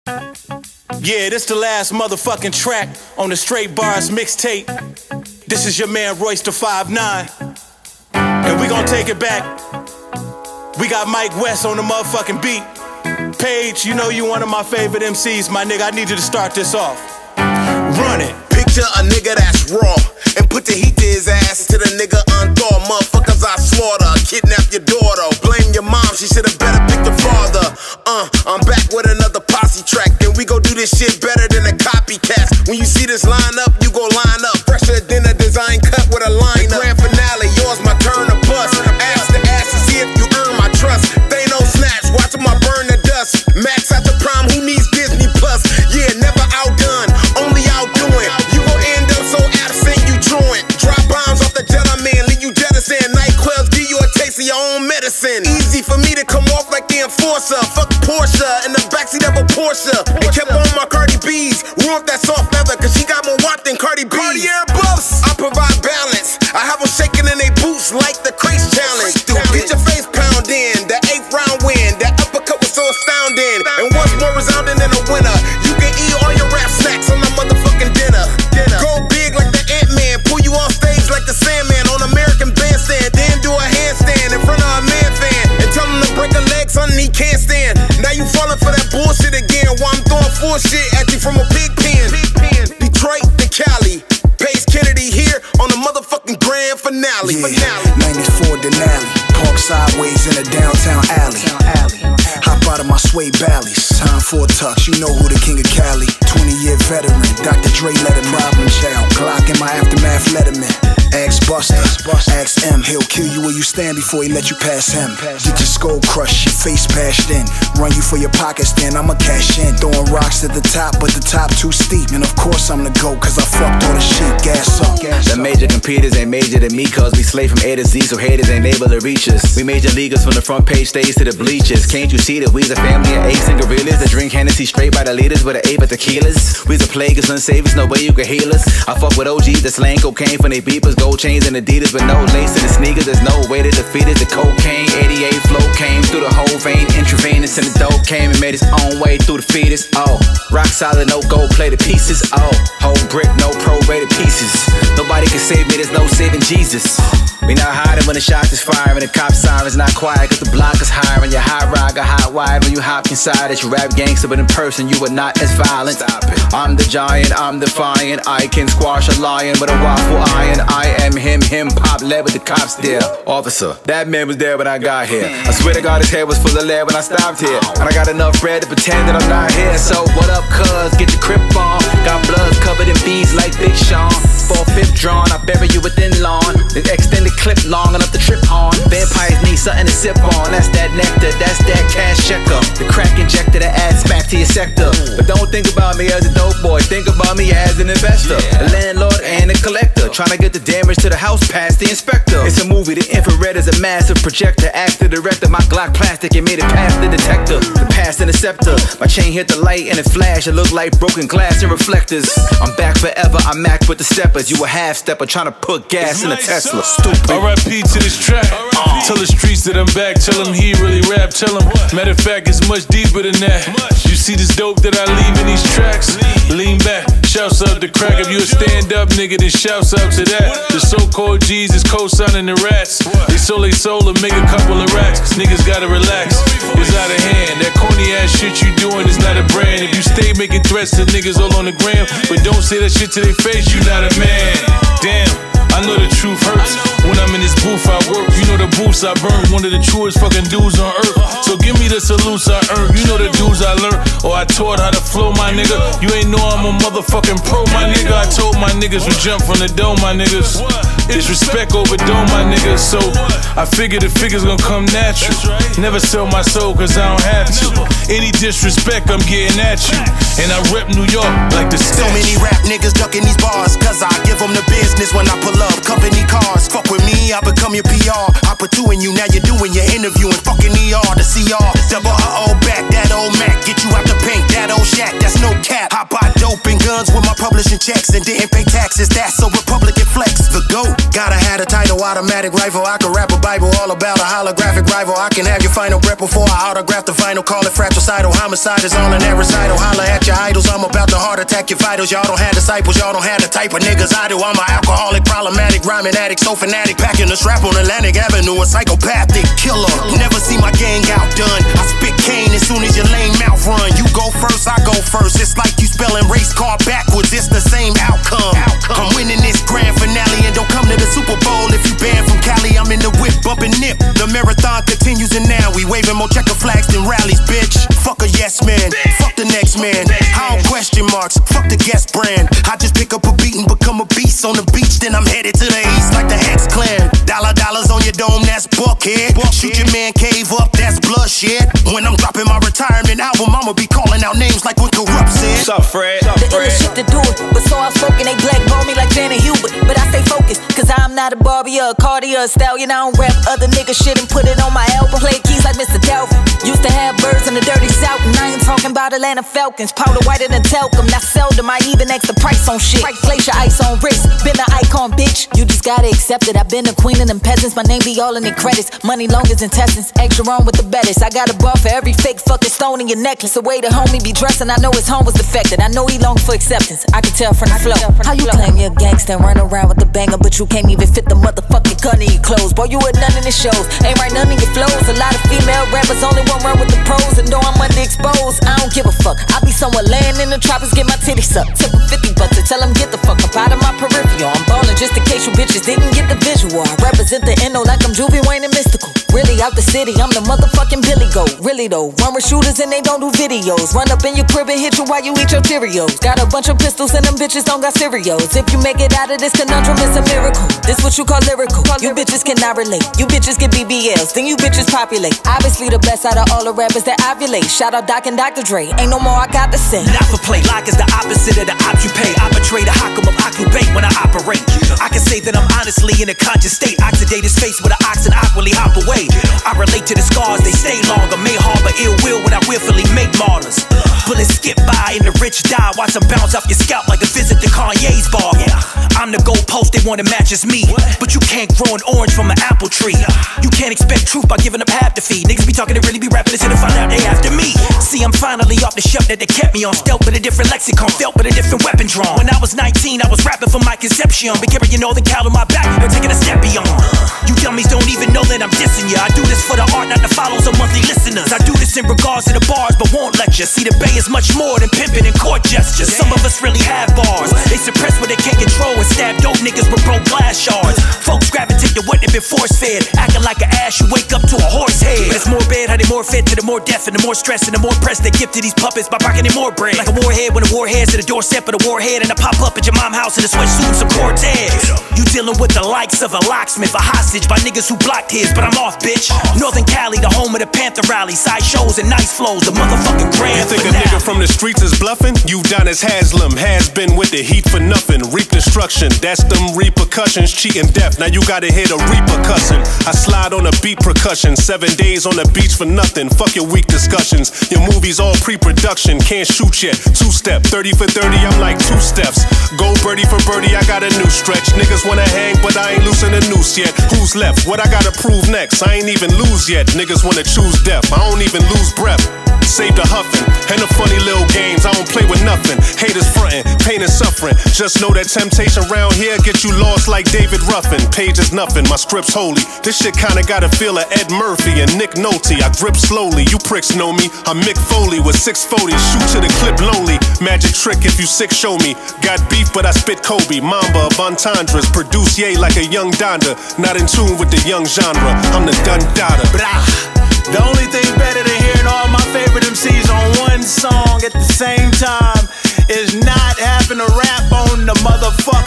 Yeah, this the last motherfucking track on the Straight Bars mixtape. This is your man Royce the 5'9", and we gon' take it back. We got Mike West on the motherfucking beat. Paige, you know you one of my favorite MCs, my nigga. I need you to start this off. Run it. Picture a nigga that's raw and put the heat to his ass to the nigga unthaw. Motherfuckers I slaughter, kidnap your daughter, blame your mom, she should've better picked the father. I'm back with another posse track, and we gon' do this shit better than a copycat. When you see this line up, you gon' line up fresher than a design cut with a line up. Grand finale, yours my turn to bust. Ass to ass to see if you earn my trust. They no snatch, watch them I burn the dust. Max out the prime, who needs Disney Plus? Yeah, never outdone, only outdoing. You gon' end up so absent, you truant. Drop bombs off the jet, man, leave you jettison. Nightclubs give you a taste of your own medicine. Easy for me to come off like the enforcer. Fuck Porsche in the backseat of a Porsche. And kept on my Cardi B's. Ruined that soft leather, cause she got more want than Cardi B. Cartier buffs, I provide balance. I have them shaking in they boots like the Craze Challenge. Get your face pound in, that 8th round win. That uppercut was so astounding. And what's more resounding than a winner? You can eat all your rap snacks on a motherfucking dinner. Go big like the Ant-Man, pull you on stage like the Sandman on American Bandstand. Then do a handstand in front of a man fan and tell him to break a leg, something he can't stand. Now you falling for that bullshit again while I'm throwing full shit at you from a big pen. Detroit to Cali, Pace Kennedy here on the motherfucking grand finale. 94 Denali, park sideways in a downtown alley. Hop out of my suede ballies, time for a tux, you know who the king of Cali. 20-year veteran, Dr. Dre let him problem child. Glock in my aftermath letterman. Ask Buster, ask M, he'll kill you where you stand before he let you pass him. Get your skull crushed, your face bashed in. Run you for your pockets, then I'ma cash in. Throwing rocks at the top, but the top too steep. And of course I'm the GOAT, cause I fucked all the shit. Gas up. The major competitors ain't major than me, cause we slay from A to Z, so haters ain't able to reach us. We major leaguers from the front page stage to the bleachers. Can't you see that we's a family of apes and gorillas that drink Hennessy straight by the liters with an 8 of tequilas? We's a plaguers, unsavers, no way you can heal us. I fuck with OGs that slang cocaine from they beepers, gold chains and Adidas with no lace in the sneakers. There's no way to defeat it. The cocaine 88 flow came through the whole vein, intravenous, and the dope came and made its own way through the fetus. Oh, rock solid, no gold plated pieces. Oh, whole brick, no prorated pieces. Nobody can save me, there's no saving Jesus. We not hiding when the shots is firing, the cop sirens not quiet, cause the block is hiring. Your hot rod got hot wired when you hop inside it. You rap gangster, but in person you are not as violent. Stop it. I'm the giant, I'm defiant. I can squash a lion with a waffle iron. I am him pop led with the cops there. Officer, that man was there when I got here. I swear to God his head was full of lead when I stopped here. And I got enough bread to pretend that I'm not here. So what up cuz, get your crip on. Got blood covered in beads like Big Sean. 4/5 drawn, I bury you within lawn. Then extend the clip long enough to trip on. Vampires need something to sip on. That's that nectar, that's that cash checker. The crack injector that adds smack to your sector. But don't think about me as a dope boy, think about me as an investor, a landlord and a collector, trying to get the damage to the house past the inspector. It's a movie, the infrared is a massive projector. Ask the director, my Glock plastic, it made it past the detector. The past interceptor, my chain hit the light and it flashed. It looked like broken glass and reflectors. I'm back forever, I'm Mac with the steppers. You a half stepper trying to put gas in a Tesla. Stupid. R.I.P. to this track. Tell the streets that I'm back. Tell them he really rap. Tell them, matter of fact, it's much deeper than that. You see this dope that I leave in these tracks? Lean back, shouts up the crack. If you a stand up nigga, then shouts up to that. The so-called G's is co-signing the rats. They sold and make a couple of racks. Niggas gotta relax. It's out of hand. That corny ass shit you doing is not a brand. If you stay making threats to niggas all on the gram, but don't say that shit to their face, you not a man. Damn. I know the truth hurts. When I'm in this booth, I work. You know the booths I burn. One of the truest fucking dudes on earth. So give me the salutes I earned. You know the dudes I learned. Or I taught how to flow, my nigga. You ain't know I'm a motherfucking pro, my nigga. I told my niggas we jump from the dome, my niggas. Disrespect over dome, my niggas. So I figure the figure's gonna come natural. Never sell my soul cause I don't have to. Any disrespect, I'm getting at you. And I rep New York like the statue. So many rap niggas ducking these bars, cause I give them the business when I pull up. Company cars, fuck with me, I become your PR. I put two in you, now you're doing your interview and fucking ER, the CR. Double back, that old Mac, get you out the paint, that old shack, that's no cap. I buy dope and guns with my public publishing checks and didn't pay taxes. That's a Republican flex. The GOAT. Gotta have a title, automatic rifle. I can rap a Bible all about a holographic rival. I can have your final breath before I autograph the final. Call it fratricidal. Homicide is all in that recital. Holla at your idols. I'm about to heart attack your vitals. Y'all don't have disciples. Y'all don't have the type of niggas I do. I'm an alcoholic, problematic, rhyming addict, so fanatic. Packing the strap on Atlantic Avenue. A psychopathic killer. Never see my gang outdone. I spit cane as soon as your lame mouth run. You go first, I go first. It's like you spelling race car backwards. It's the same outcome. I'm winning this grand finale and don't come to the Super Bowl if you banned from Cali. I'm in the whip, bumping nip. The marathon continues and now we waving more checker flags than rallies, bitch. Fuck a yes man, fuck the next man. I don't question marks, fuck the guest brand. I just pick up a beat and become a beast on the beach. Then I'm headed to the east like the X Clan. Dollars on your dome, that's buckhead. Shoot your man cave up, that's bloodshed. When I'm dropping my retirement album, I'ma be calling out names like when Corrupt said. What's up, Fred? The illest shit to do it, but so outspoken they blackball me like Janet Hubert. But I stay focused, cause I'm not a Barbie or a Cardi or a Stallion. I don't rap other nigga shit and put it on my album. Play keys like Mr. Delphin. Used to have birds in the dirty south, and I ain't talking about Atlanta Falcons. Powder whiter than talcum, not seldom I even ask the price on shit. Place your ice on wrist, been an icon, bitch. You just gotta accept it. I've been a queen of them peasants, my name be all in the credits. Money long as intestines, extra wrong with the betters. I got a bar for every fake fucking stone in your necklace. The way the homie be dressing, I know his home was defected. I know he long for acceptance, I can tell from the flow. How you claim you're a gangster and run around with the banger, but you can't even fit the motherfucking gun in your clothes? Boy, you with none of the shows, ain't right none of your flows. A lot of female rappers only one run with the pros, and though I'm underexposed, I don't give a fuck. I be somewhere laying in the tropics, get my titties sucked. Tip of 50 bucks to tell them get the fuck up out of my peripheral. I'm ballin' just in case you bitches didn't get the visual. I represent the NO like I'm Juvie, Wayne, and Mystical. Really out the city, I'm the motherfucking Billy Goat. Really though, run with shooters and they don't do videos. Run up in your crib and hit you while you eat your Cheerios. Got a bunch of pistols and them bitches don't got cereals. If you make it out of this conundrum, it's a miracle. This what you call lyrical. You bitches cannot relate. You bitches get BBLs, then you bitches populate. Obviously the best out of all the rappers that ovulate. Shout out Doc and Dr. Dre, ain't no more I got to say. Not for play, like is the opposite of the op you pay. Operate a hawkum of occupate when I operate. I can say that I'm honestly in a conscious state. Oxidate his face with an oxen awkwardly hop away. I relate to the scars, they stay longer. May harbor ill will when I willfully make martyrs. Bullets skip by and the rich die. Watch them bounce off your scalp like a visit to Kanye's bar. I'm the goalpost, they wanna match as me. But you can't grow an orange from an apple tree. You can't expect truth by giving up half the fee. Niggas be talking, they really be rapping this shit to find out they after me. See, I'm finally off the shelf that they kept me on. Stealth with a different lexicon, felt with a different weapon drawn. When I was 19, I was rapping for my conception. Been carrying all the cow on my back, and taking a step beyond. You dummies don't even know that I'm dissing ya. I do this for the art, not the follows or monthly listeners. I do this in regards to the bars, but won't lecture. See, the Bay is much more than pimping and court gestures. Some of us really have bars. They suppress what they can't control and stab dope niggas with broke glass shards. Folks gravitate to what they been force fed, acting like an ass you wake up to a horse head. But it's more bad how they more fed to the more death and the more stress and the more press they give to these puppets by pocketing more bread. Like a warhead when the warhead's at the doorstep of the warhead, and I pop up at your mom's house in a sweatsuit and some Cortez. You dealing with the likes of a locksmith, a hostage by niggas who blocked his, but I'm off, bitch. Northern Cali, the home of the Panther rally, side shows and nice flows, the motherfucking grand. You think a nigga from the streets is bluffing? You done as Haslam, has been with the heat for nothing. Reap destruction, that's them repercussions. Cheating death, now you gotta hear the reaper cussing. I slide on a beat percussion, 7 days on the beach for nothing. Fuck your weak discussions, your movies all pre-production. Can't shoot yet, 2-step, 30 for 30, I'm like 2 steps. Go birdie for birdie, I got a new stretch. Niggas wanna hang, but I ain't loosen the noose yet. Who's left? What I gotta prove next? I ain't even lose yet. Niggas wanna choose death, I don't even lose breath. Save the huffing and the funny little games. I don't play with nothing. Haters frontin', pain and suffering. Just know that temptation round here get you lost like David Ruffin. Page is nothing, my script's holy. This shit kinda got a feel of Ed Murphy and Nick Nolte. I grip slowly, you pricks know me. I'm Mick Foley with 640. Shoot to the clip lonely. Magic trick if you sick, show me. Got beef, but I spit Kobe. Mamba of entendres. Produce yay like a young Donda. Not in tune with the young genre. I'm the dun dada. The only thing better than hearing all my favorite MCs on one song at the same time is not having to rap on the motherfucker